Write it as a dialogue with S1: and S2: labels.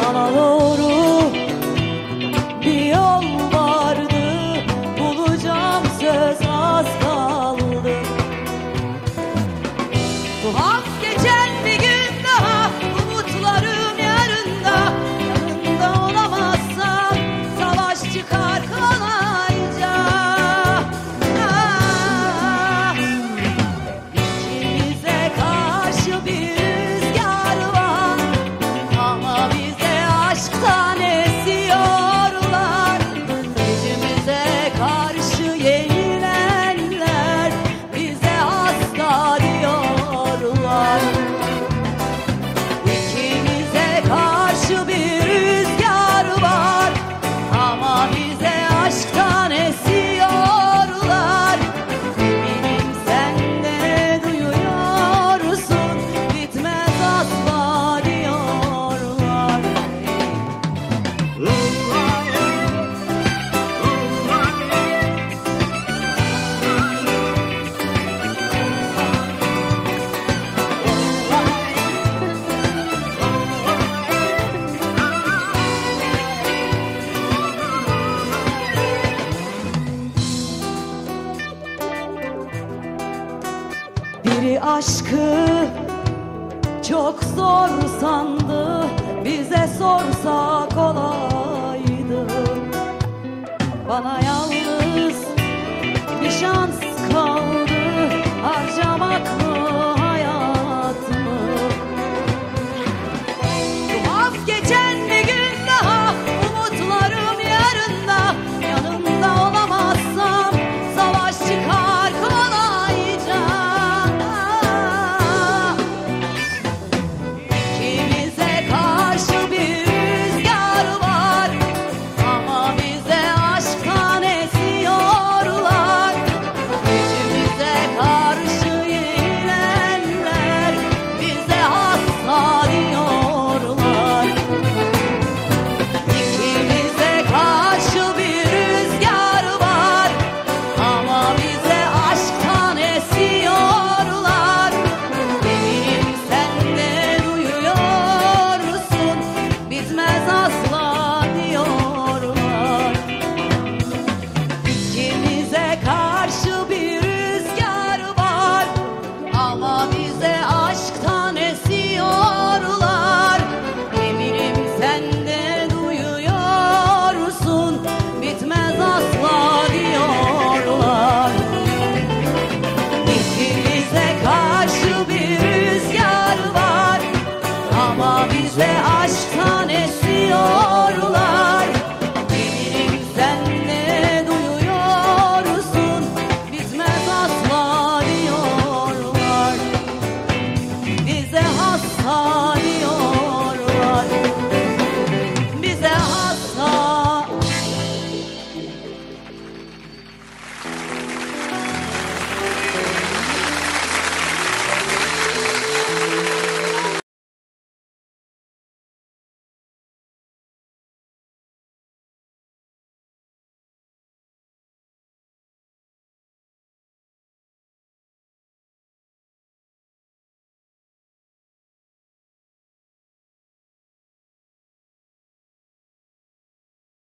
S1: sana doğru bir yol vardı, bulacağım söz az kaldı. Tuhaf geçen bir gün daha, umutlarım yarında. Yanında olamazsam savaş çıkar kolayca. Ah, ikimize karşı bir rüzgar var, ama bize aşktan esiyorlar. Gücümüze karşı yenilenler bize hasta diyorlar. İkimize karşı bir rüzgar var, ama bize aşktan esiyorlar. Eminim sen de duyuyorsun, bitmez asla diyorlar. Biri aşkı çok zor sandı, bize sorsa kolaydı. Bana yalnız bir şans